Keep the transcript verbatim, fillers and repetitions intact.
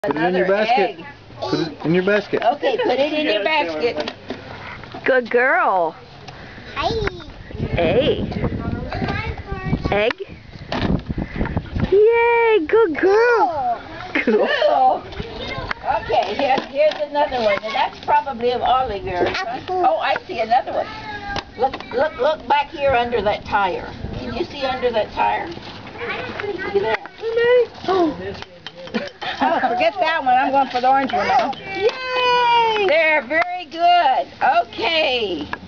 Put it in your basket. Egg. Put it in your basket. Okay, put it in your basket. Good girl. Hey. Egg. Yay, good girl. Cool. Okay, here's, here's another one. And that's probably of Oliver's. Oh, I see another one. Look, look, look back here under that tire. Can you see under that tire? See there. Oh. Oh, forget that one. I'm going for the orange one now. Yay! There, very good. Okay.